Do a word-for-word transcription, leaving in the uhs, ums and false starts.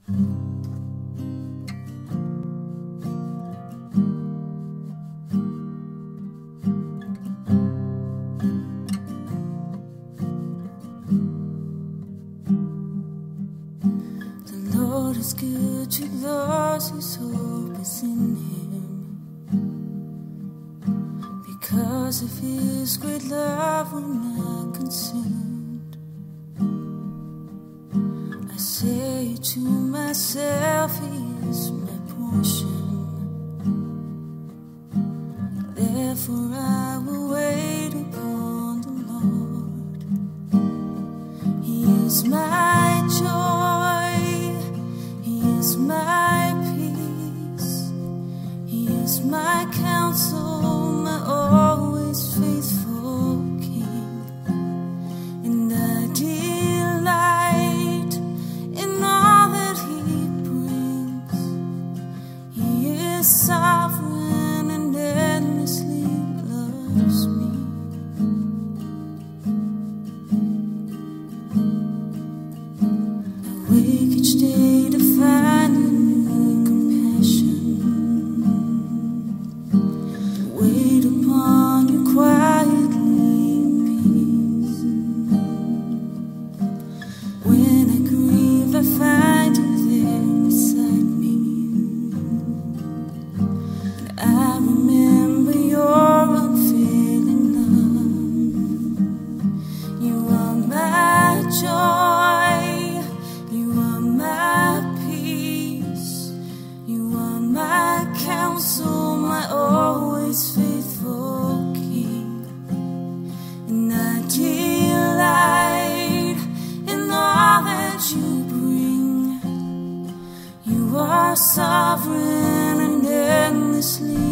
Lord is good to those whose hope is in Him. Because of His great love, we're not consumed. I say to myself, He is my portion. Therefore I will wait upon the Lord. He is my joy, He is my peace, He is my counsel, my always faithful King. And I delight in all that He brings. He is sovereign and endlessly loves me. I wake each day to find a new compassion, to wait upon You quietly in peace. When I grieve, I find You there beside me, and I remember Your unfailing love. You are my joy, You are my peace, You are my counsel, my always faithful King. And I delight in all that You bring. You are sovereign and endlessly